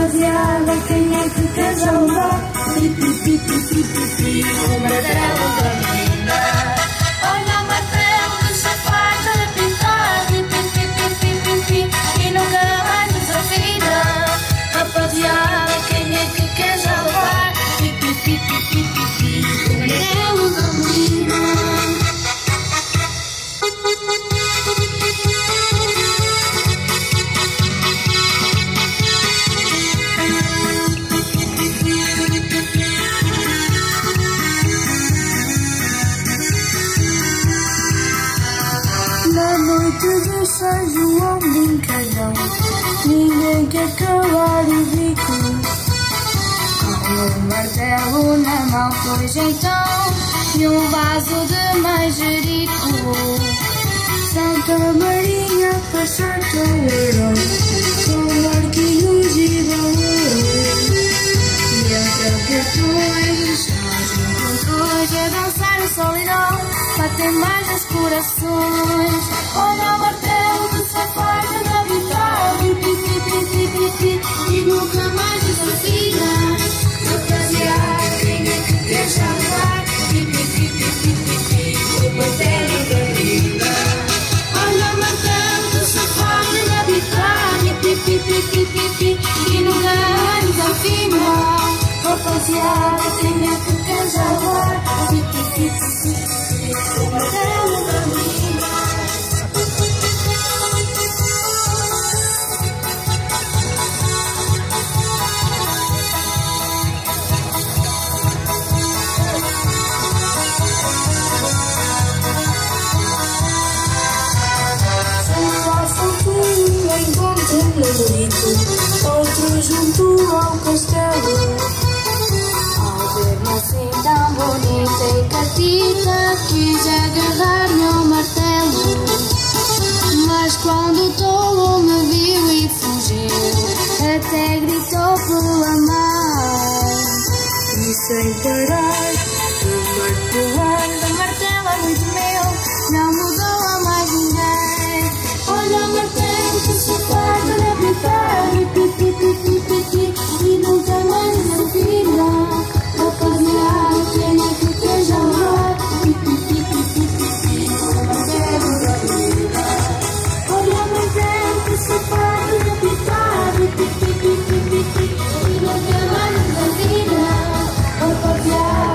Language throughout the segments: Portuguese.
Rapaziada, quem é que quer já levar? Pipi, pipi, pipi, pipi, o martelo da menina. Olha o martelo que se faz a pintar. Pipi, pipi, pipi, pipi, e nunca mais desafina. Rapaziada, quem é que quer já levar? Pipi, pipi, pipi, pipi, o martelo da menina. Na noite de São João brincalhão, ninguém quer calar o bico. Com um martelo na mão, pois então, e um vaso de manjerico. Santa Maria para Santo Herói, com arquinhos e balões. E entre portões, controle a dançar o solidão, batem mais os corações. Olha o martelo que se faz a habitar. Pipi, pipi, pipi, pipi, e nunca mais desafina. Rapaziada, quem é que quer chamar? Pipi, pipi, pipi, pipi, o martelo da vida. Olha o martelo que se faz a habitar. Pipi, pipi, pipi, pipi, e nunca mais desafina. Rapaziada, quem é que quer chamar? Pipi, pipi, pipi, pipi, o martelo da vida. Outro junto ao castelo. Ao ver-me assim tão bonita e catita, quis agarrar-me ao martelo. Mas quando o tolo me viu e fugiu, até gritou pela mãe. E sem parar, o martelo é muito meu, não mudou a mais ninguém. Olha o martelo que se faz a habitar. Pipi, pipi, pipi, e nunca mais desafina. Rapaziada, quem é que quer já levar? Pipi, pipi, pipi, pipi, o martelo da vida. Olha o martelo que se faz a habitar. Pipi, pipi, pipi, pipi, e nunca mais desafina. Rapaziada,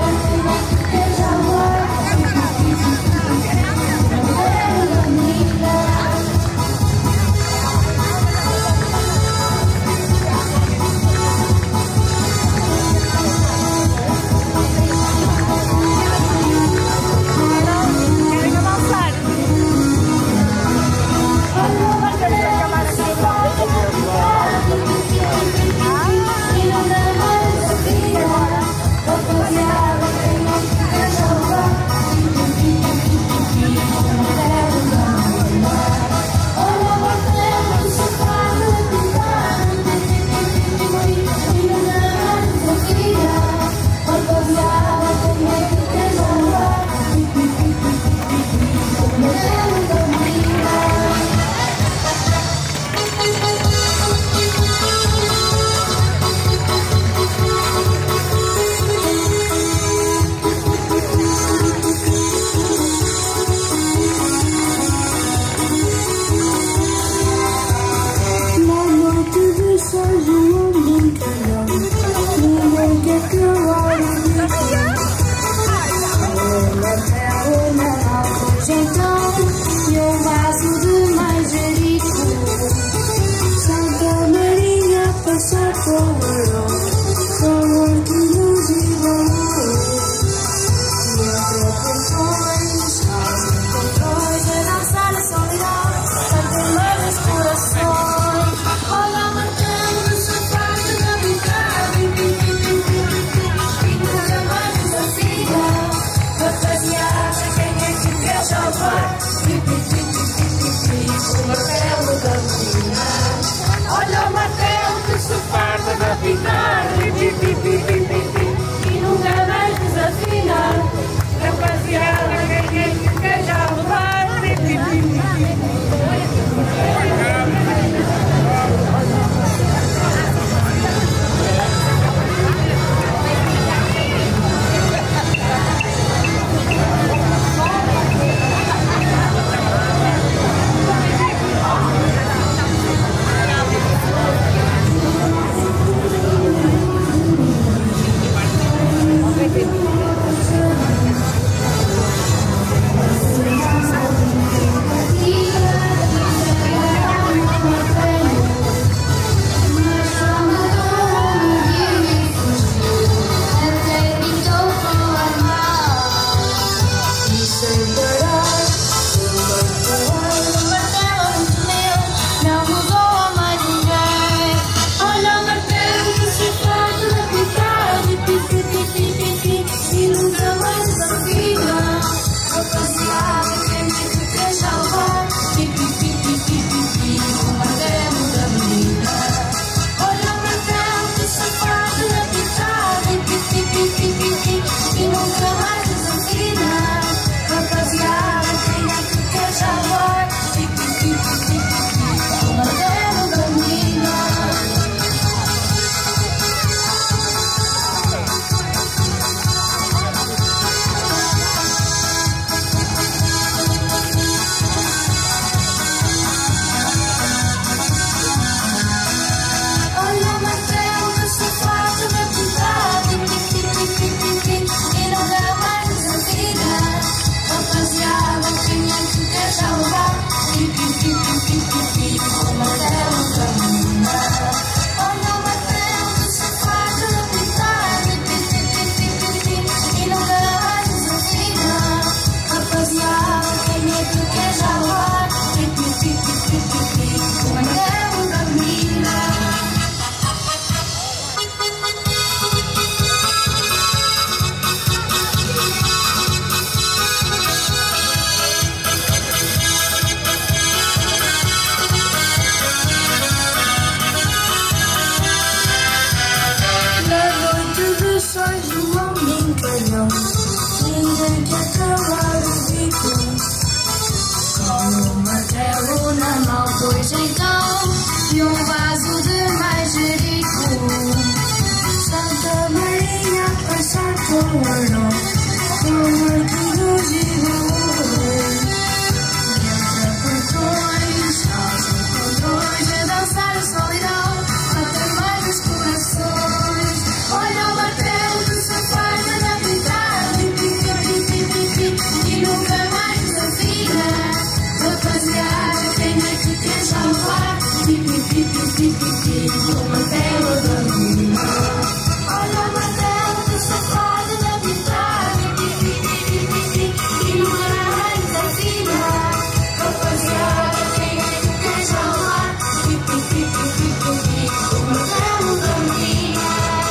raião. Ninguém quer cavar o bico com um martelo na mão. Pois então, e um vaso de manjerico, Santa Maria a passar com o arão, com arqueiros e valores, entre portões, aos encontrões, a dançar a solidão, a mais os corações. Olha o martelo que se faz na pintada, e nunca mais desafina. Rapaziada, quem é que quer já levar? O martelo da mina. Olha o martelo que se faz na pintada, e nunca mais desafina. Rapaziada, quem é que quer já levar? O martelo da mina.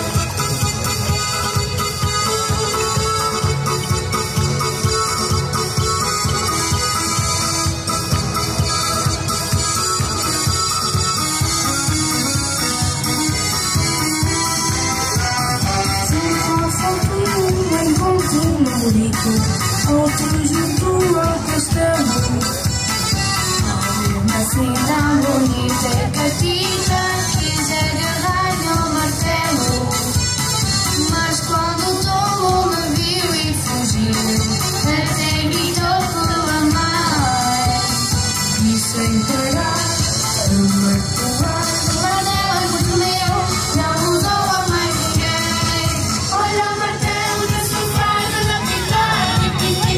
Outro junto ao castelo, mesmo assim tão bonita é catita, quis agarrar no martelo, mas quando o tolo me viu e fugiu, até gritou pela mãe, e sem parar a martelar, lá dela muito meu, não mudou a mais ninguém. Olha o martelo que se faz na pintada,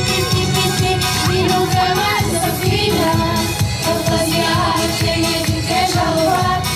e nunca mais desafina. Rapaziada, quem é que quer já levar?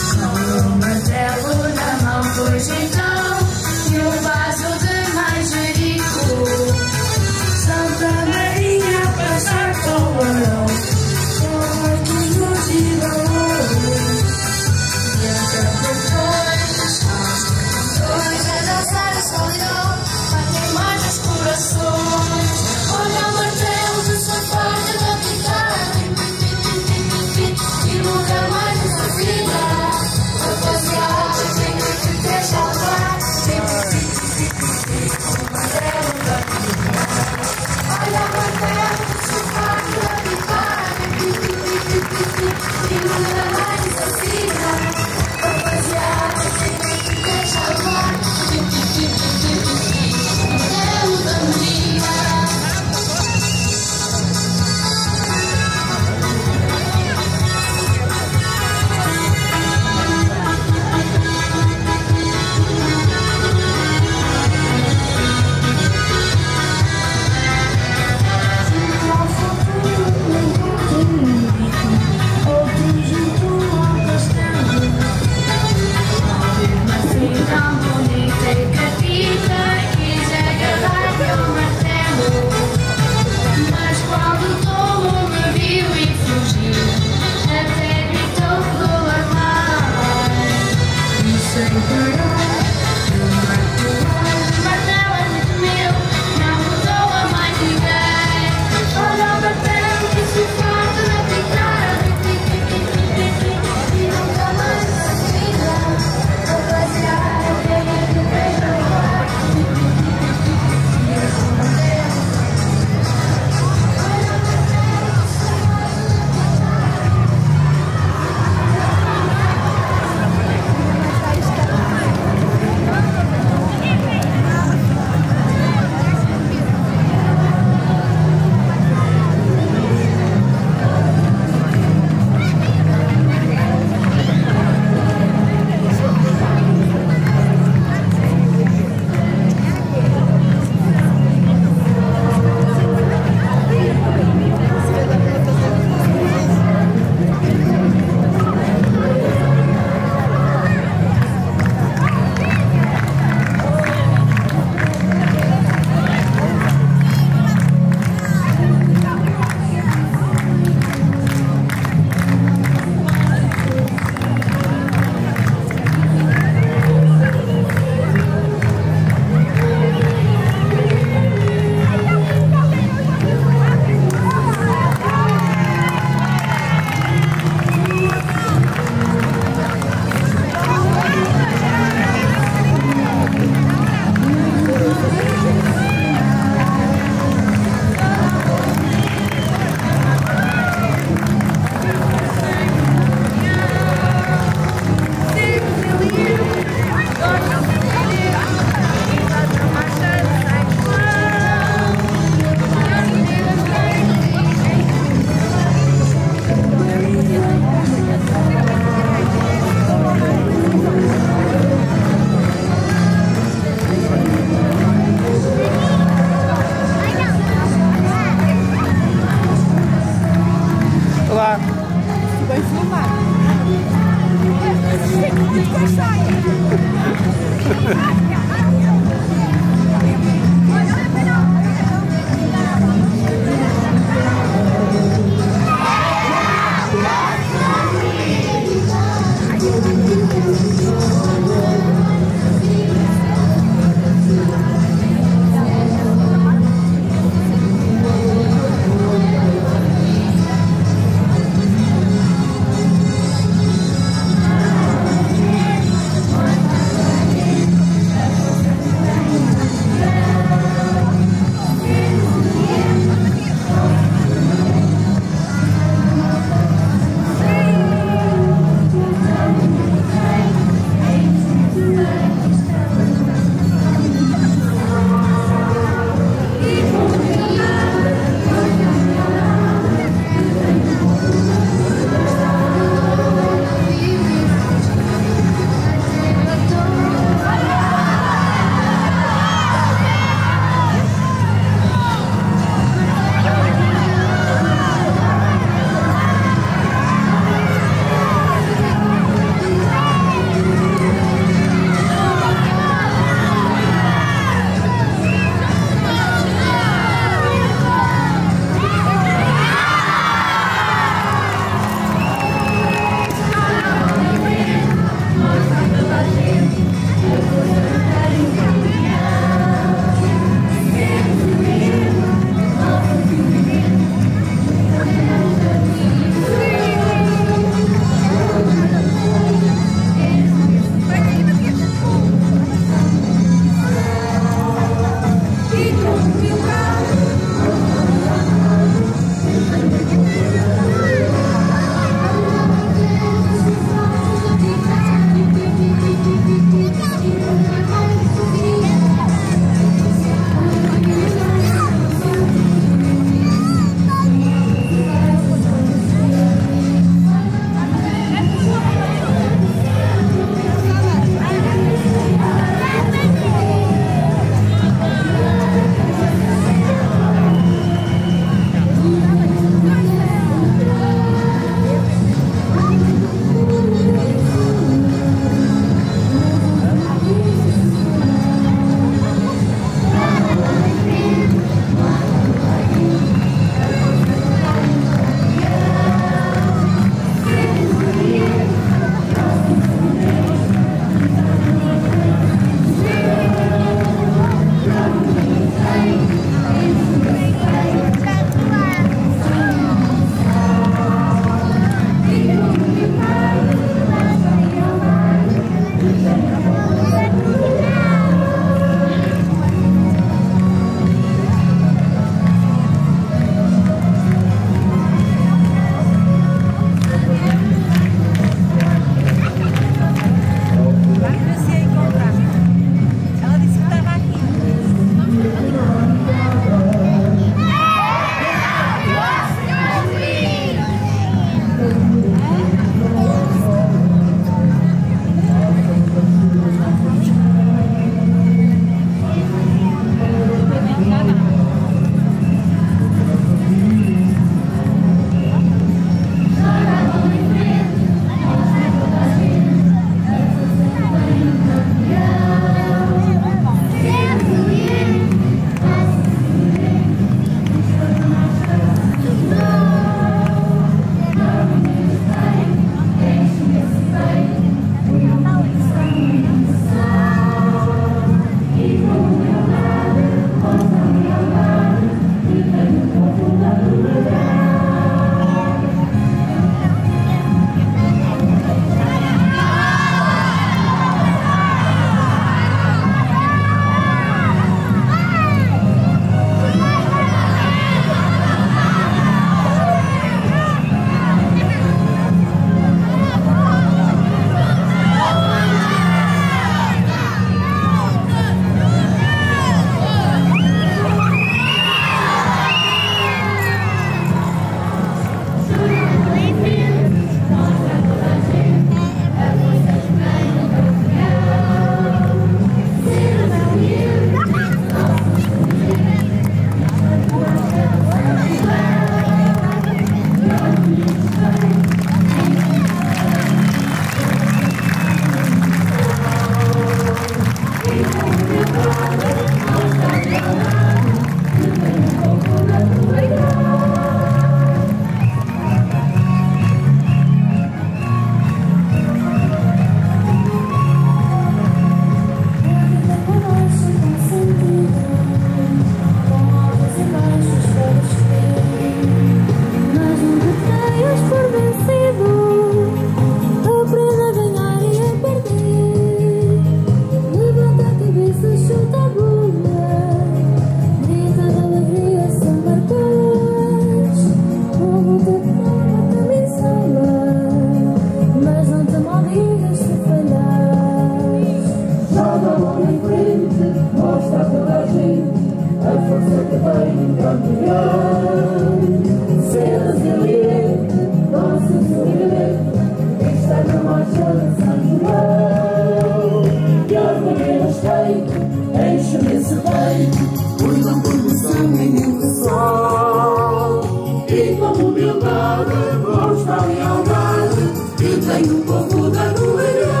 deixa-me esse peito, cuidam por missão nenhum de sol. E com humildade mostra a lealdade que tem o povo da Nogueira.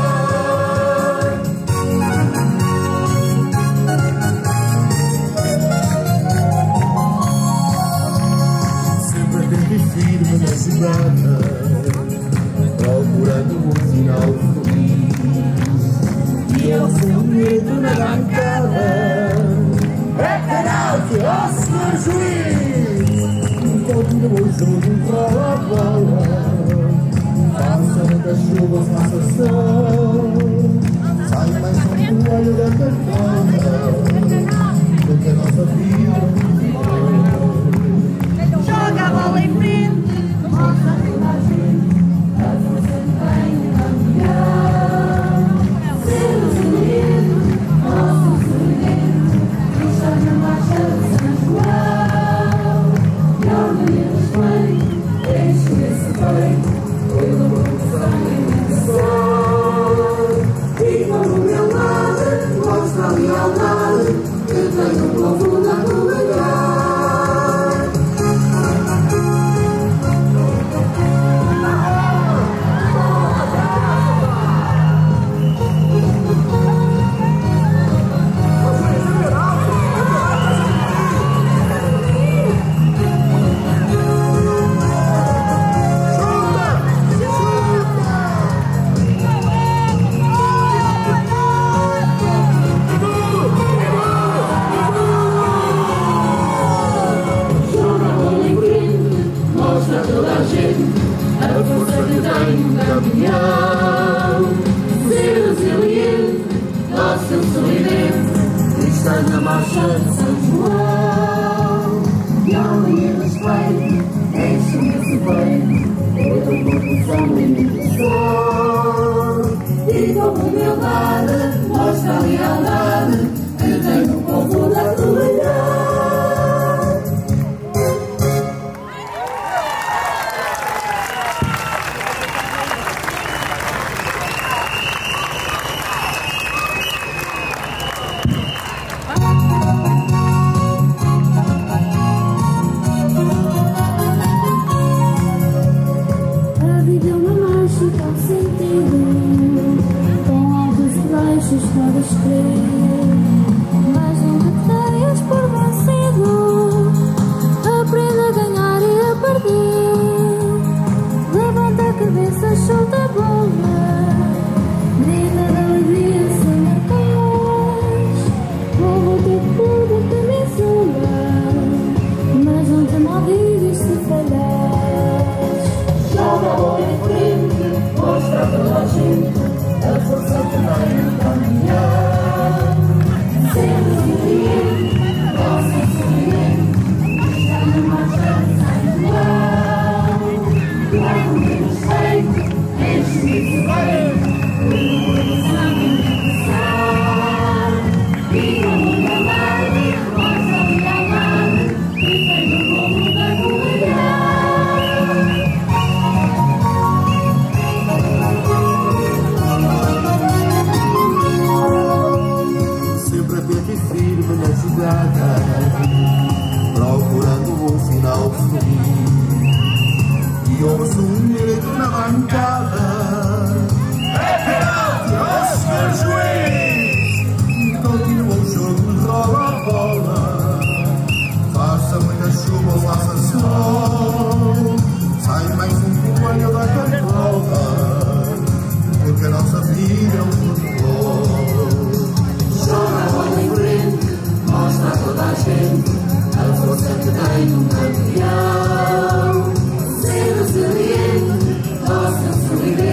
Sempre atento e firme na jogada, procurando um final feliz. E ao seu medo na bancada, é penalti, ó senhor juiz! Continua o jogo, rola a bola, faça muita chuva, faça sol. Sai mais um olho da cartola, porque a nossa vida joga a bola em frente, mostra a toda a gente a força que tem o campeão. Ser o segredo, nosso segredo, está na marcha de São João. E ao meio dos pães, enche esse peito, pela produção e educação. E com humildade, mostra a lealdade que tem o povo da Nogueira. A força que tem um campeão. Ser resiliente, nosso sorridente, está na marcha de São João. E ao meio respeito, enche-me esse peito, toda corrupção e meditação. E com humildade, mostra a lealdade que tem o povo da Nogueira. Podes crer, mas nunca te tenhas por vencido. Aprende a ganhar e a perder. Levanta a cabeça, chuta a bola, grita de alegria sem marcas. Rouba o teu poder camisola, mas não te maldigas se falhas. Joga a bola em frente, mostra a toda a gente a força que tem o caminhão. Ser resiliente, nosso sorridente, está na marcha de São João. Lá no meu respeito, enche-me esse peito, pela coração e educação. E com humildade, mostra a lealdade que tem o povo da Nogueira. firme na jogada, procurando um final feliz. E ouço um grito na bancada: é penalti, ó senhor juiz! Continua o jogo, rola a bola, faça muita chuva ou faça sol, sai mais um companheiro da cartola, porque a nossa vida é um futebol. Joga a bola em frente, mostra a toda a gente a força que tem um campeão. Ser resiliente, nossa solidez.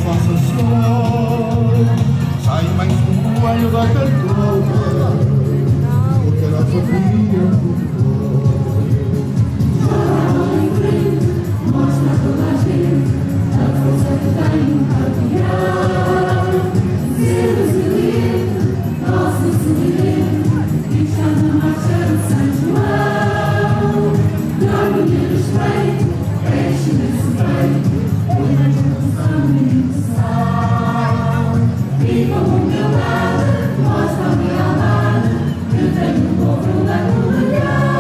faça sol, sai mais um coelho da cartola, porque a nossa filha mudou. Já em frente, mostra a toda a gente a força que tem para guiar. Ser resiliente, nosso semelhante, e está na marcha de São João. Dá-me respeito, enche nesse peito, põe a produção e sal. Viva a humildade, mostra a lealdade, que tem o povo da comunidade.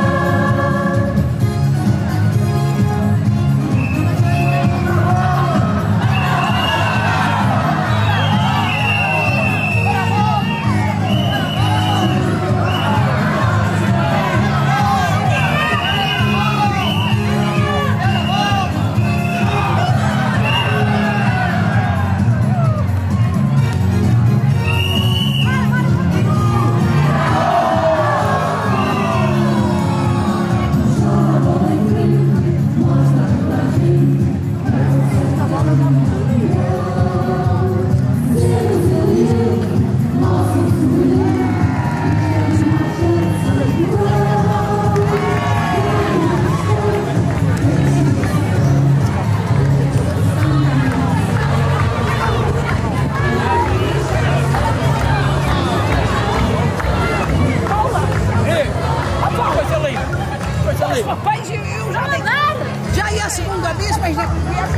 Rapaz, eu já ia a segunda vez, mas já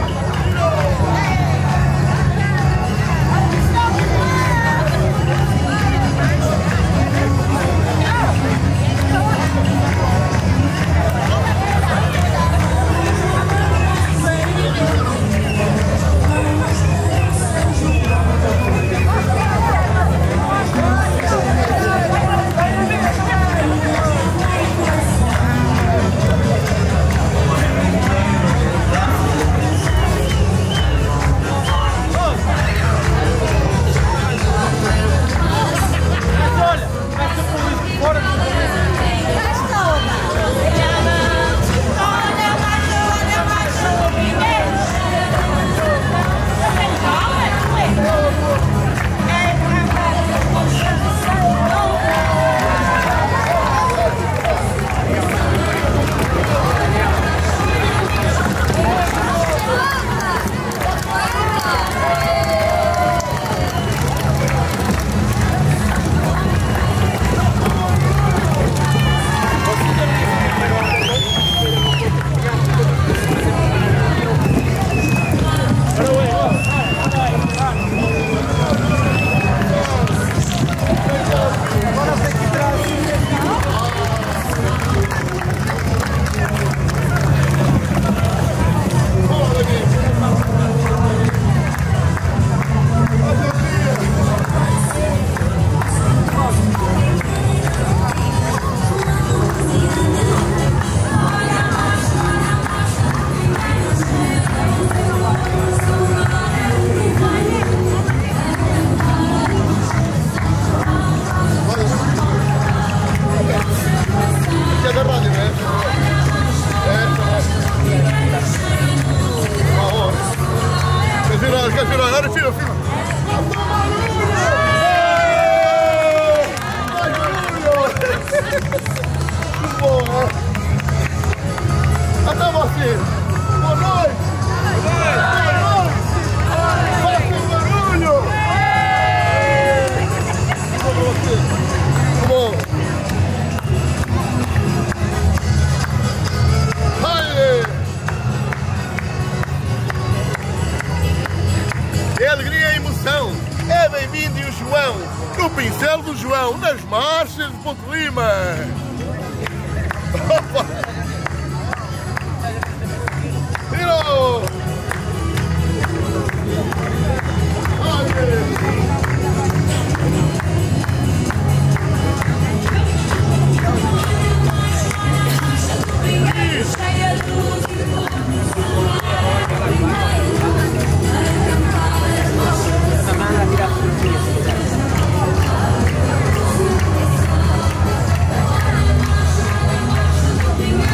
Até você! Boa noite! Faça barulho! Bom! É alegria e emoção! É bem-vindo o João! No pincel do João, nas marchas de Ponte Lima! Opa! Tiro! Thank you.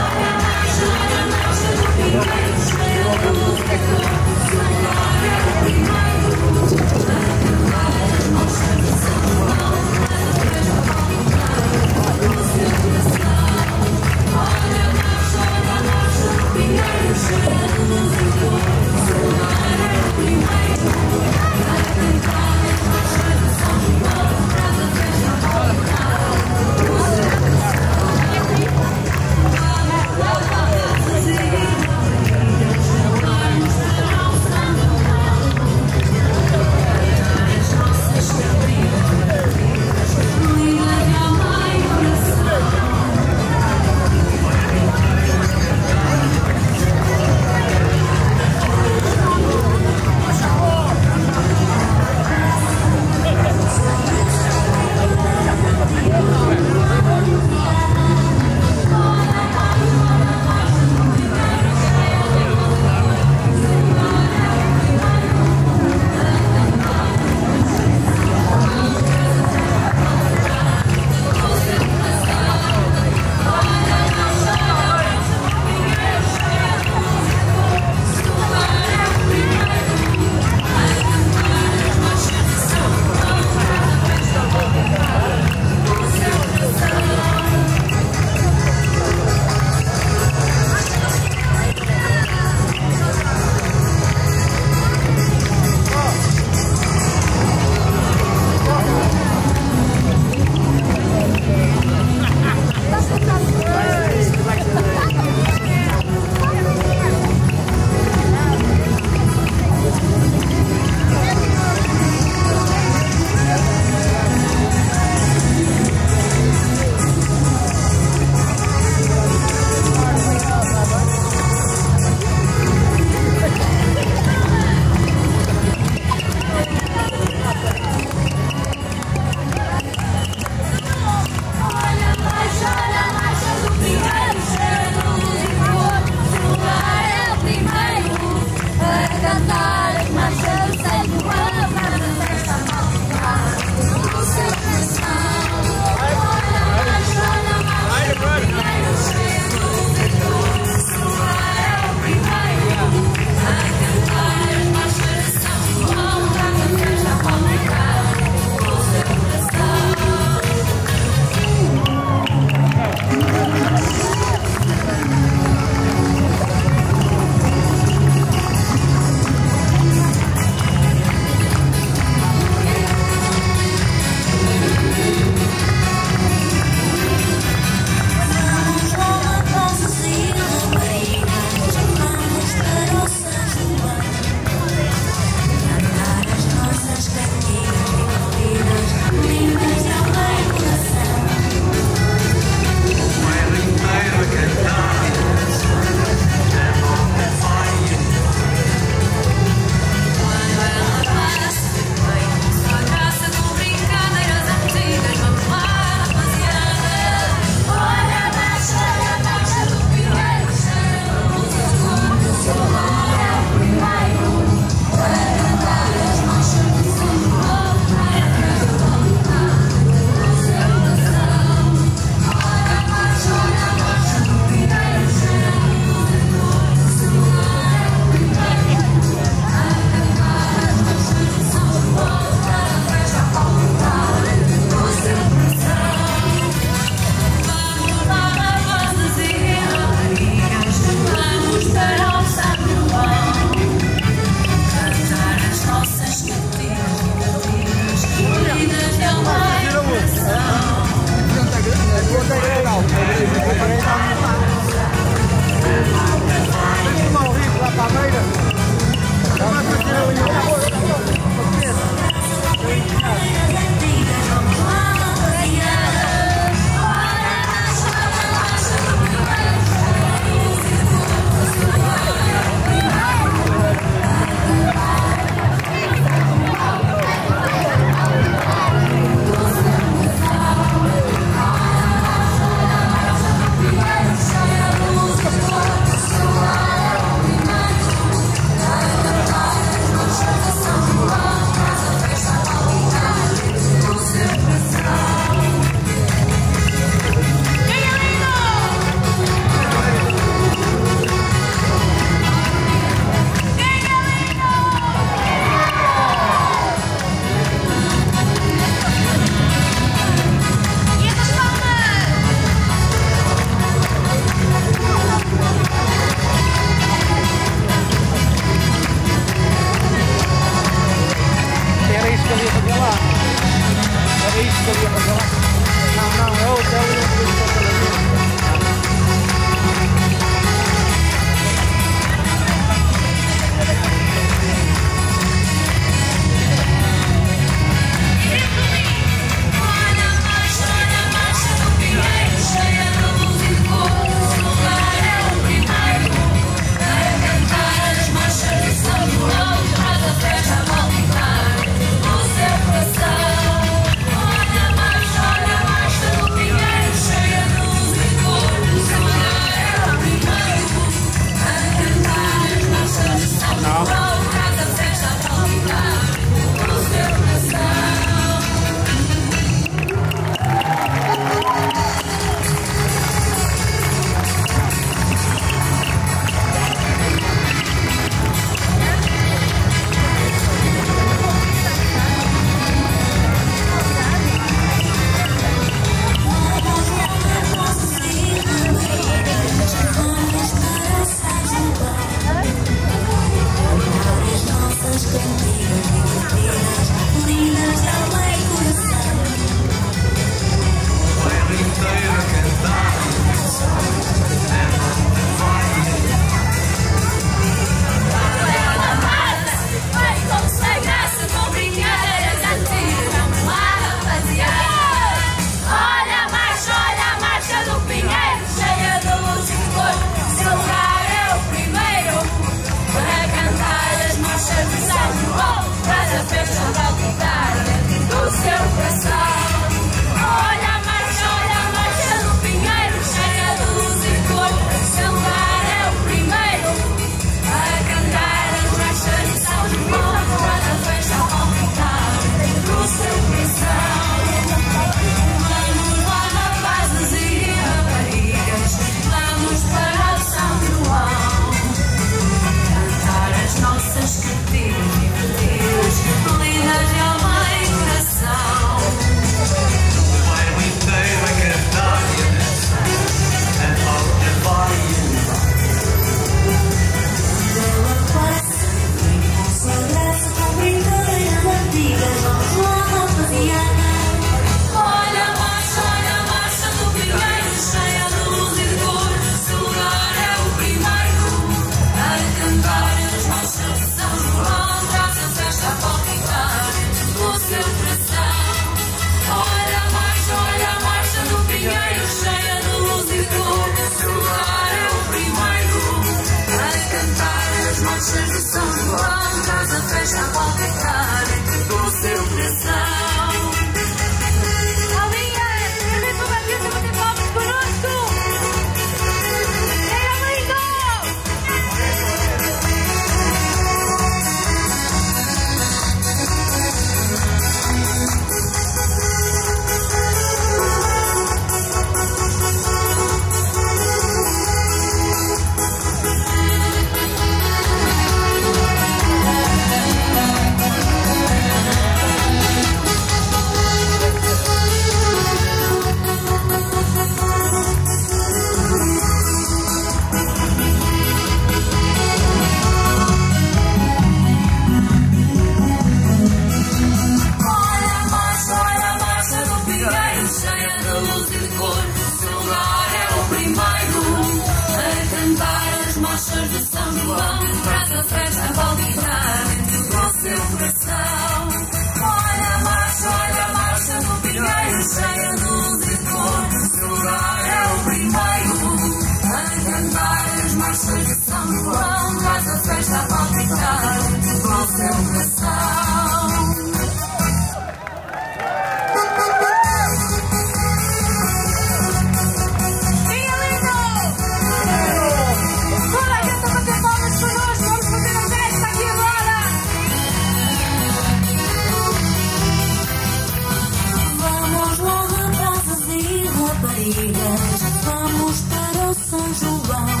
Vamos para o São João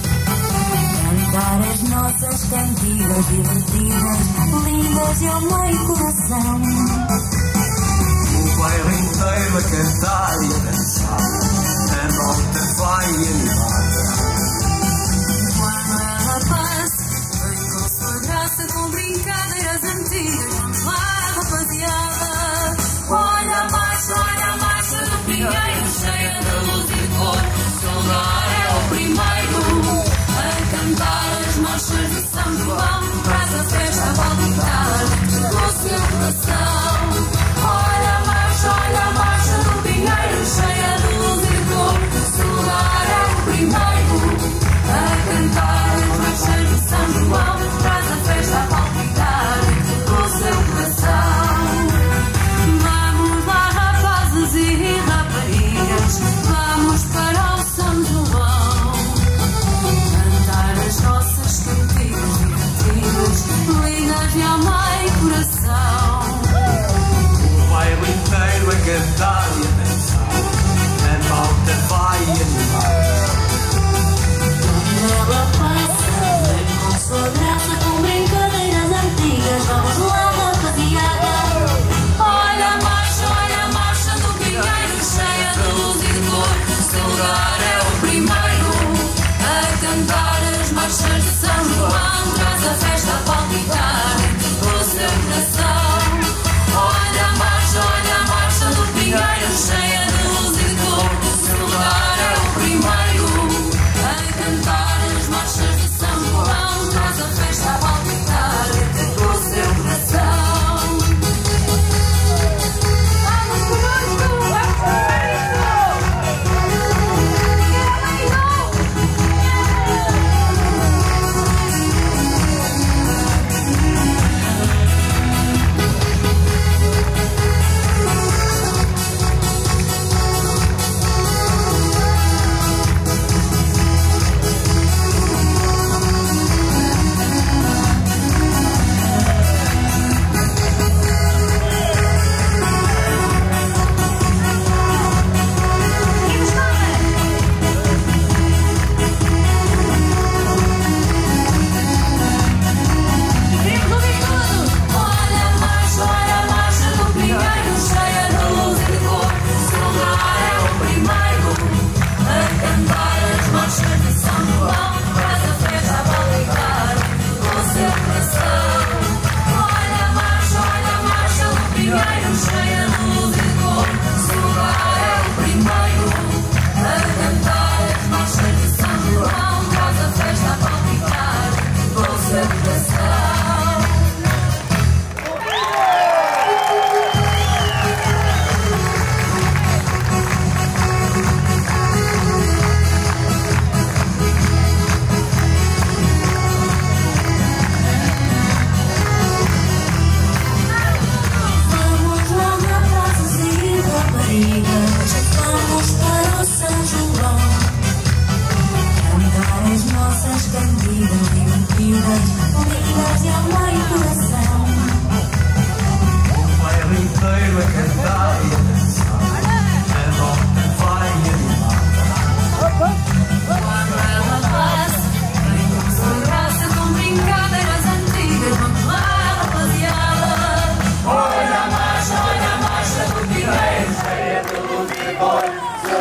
cantar as nossas cantigas divertidas, lindas e ao meio coração. O bairro inteiro a cantar e a dançar, a nota vai animada. Quando ela passa, vem com sua graça, com brincadeiras antigas. Vamos lá, rapaziada. Olha abaixo,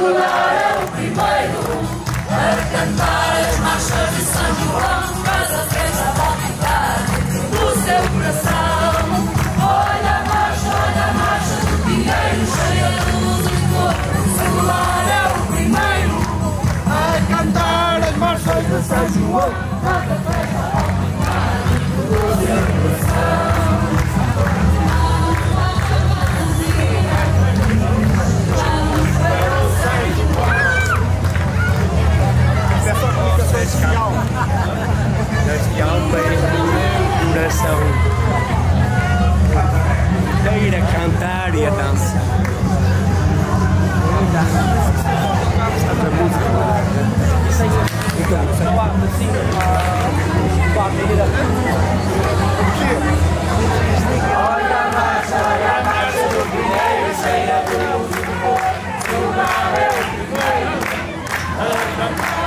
Solar é o primeiro a cantar as marchas de São João, mas a festa vai ficar no seu coração. Olha a marcha do Pinheiro, cheia de luz e cor. Solar é o primeiro a cantar as marchas de São João, mas a festa vai ficar no seu coração. Especial para o coração inteiro a cantar e a dançar. Olha a marcha do Pinheiro, cheia de luz e cor. Solar é o primeiro a cantar.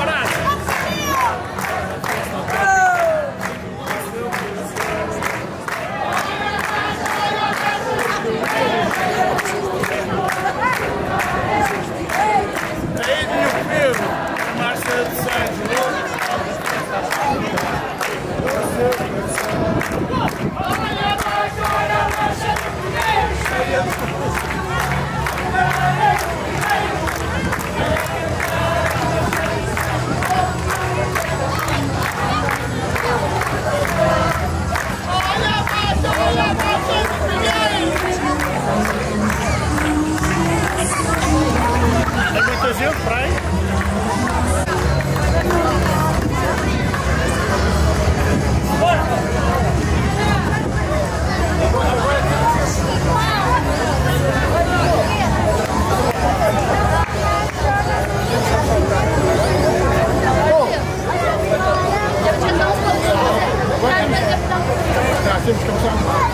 Tem muita gente para aí? Temos que começar.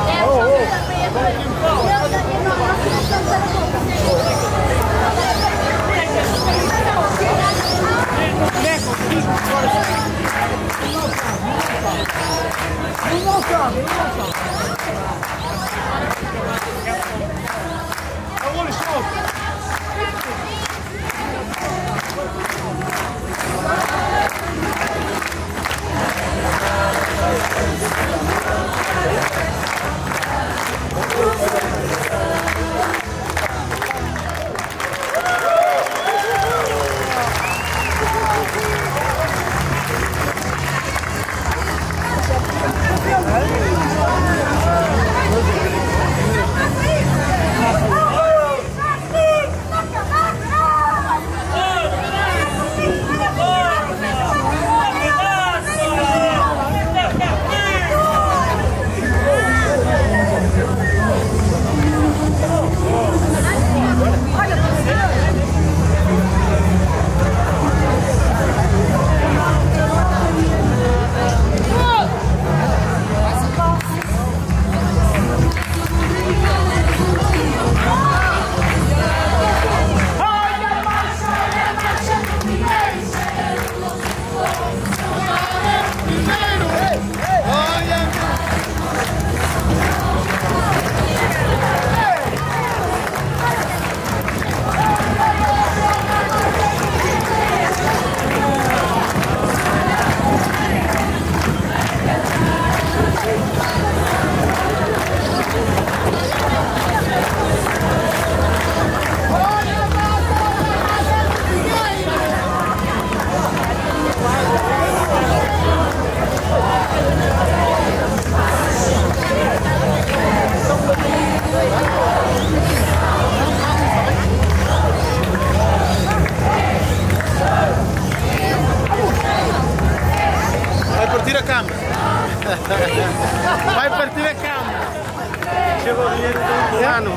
partir a câmara. Vai partir a câmara. Chegou o dinheiro do ano.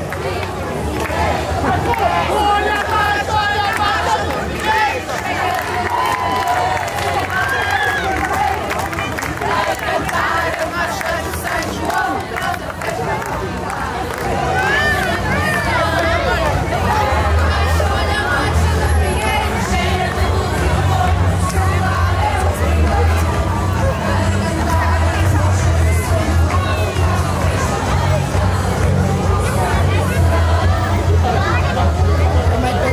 Como é que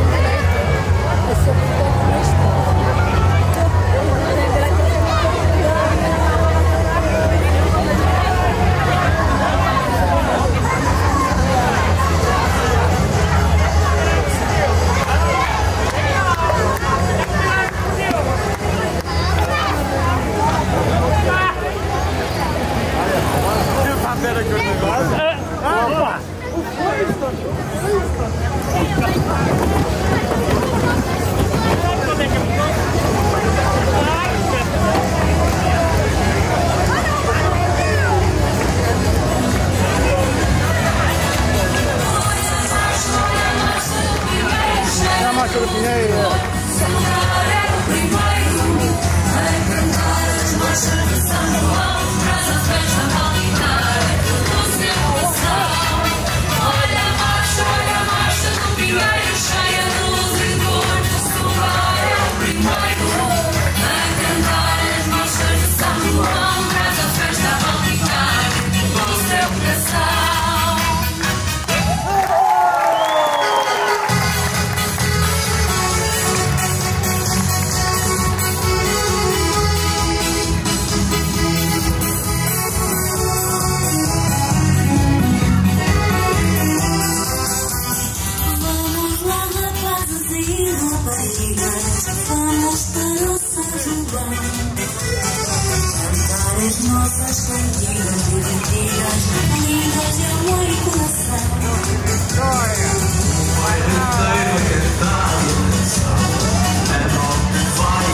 Era que eu negócio. Opa! Já mais o Pinheiro. Nossas cantigas divididas, lindas de amor e coração. Vai inteiro a cantar a canção, é logo que vai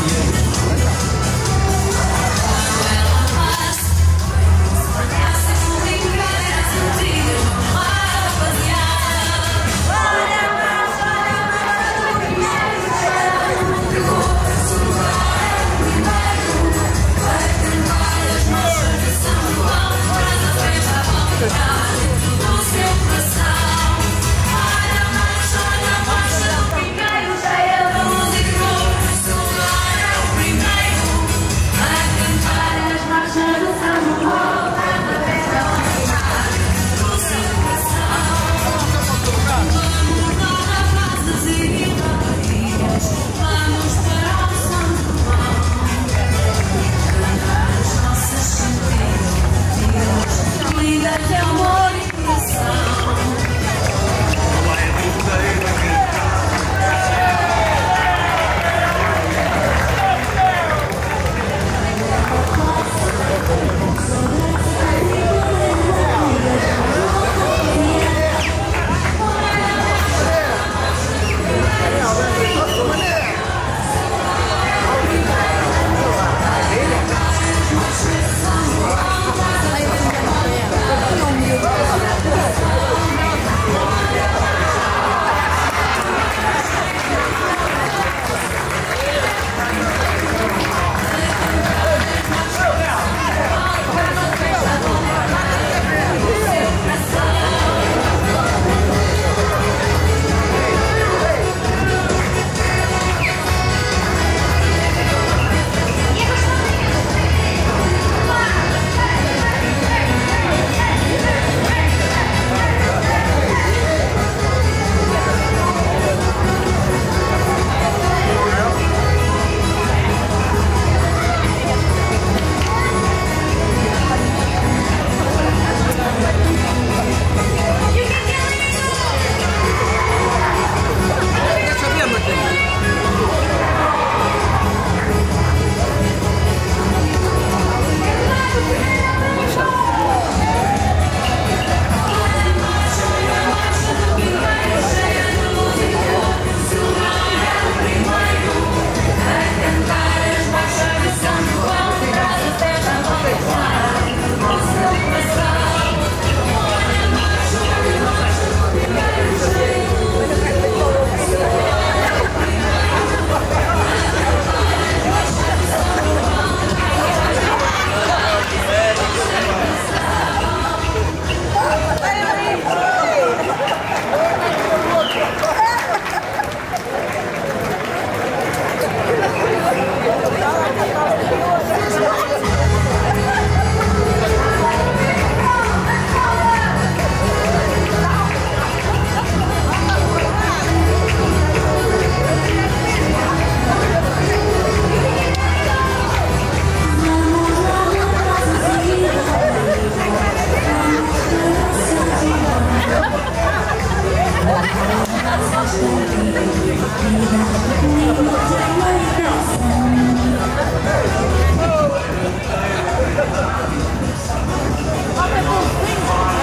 ela passa, sua casa com brincadeiras antigas, para passear. Olha mais, o primeiro cheiro, o caçular é o primeiro, vai cantar as nossas de São João, traz a festa a voltar dentro do seu coração. Olha mais, o primeiro cheio de luz e cor, o caçular é o primeiro, vai cantar as marchas de São João, traz a festa a voltar dentro do seu coração. Vamos lá na Praça e Raparigas, vamos para o São João, cantar as nossas cantigas, lindas de amor e coração. Vai inteiro a cantar. Não,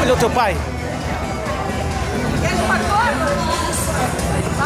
Olha o teu pai. Queres uma corda? Lá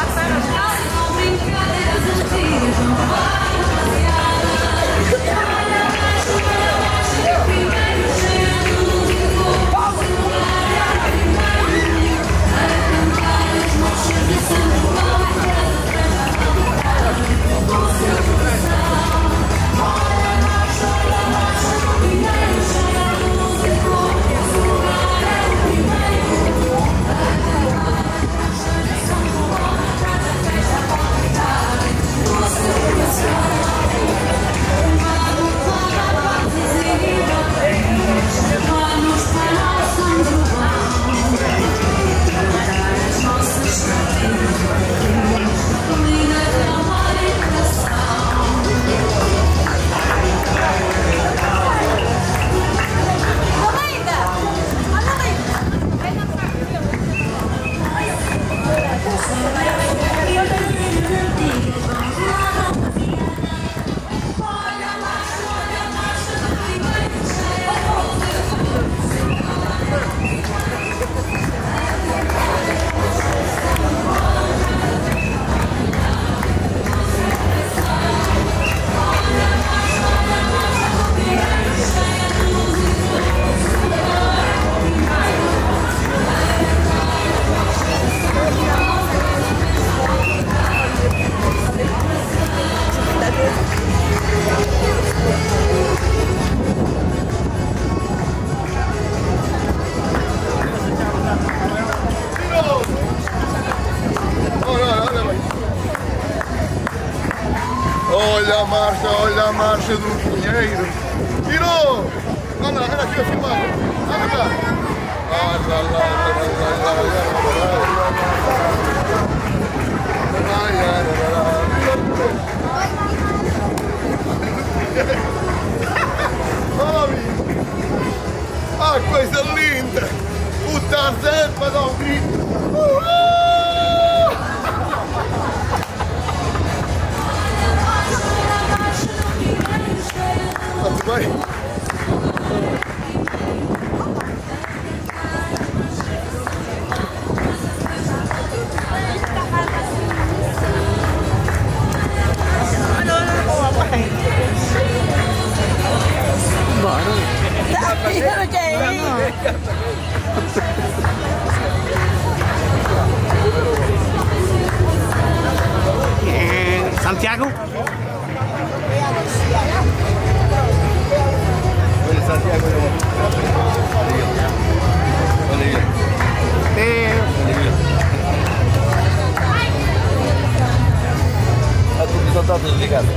Olha a marcha do Pinheiro. Tirou! Olha aqui a filmar. Olha cá. Ah, coisa linda! O Tarzan para dar um grito. Tudo bem? Santiago? Olha, Santiago, olha aí. A televisão está desligada.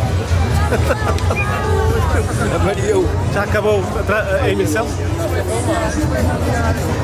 Já acabou a emissão?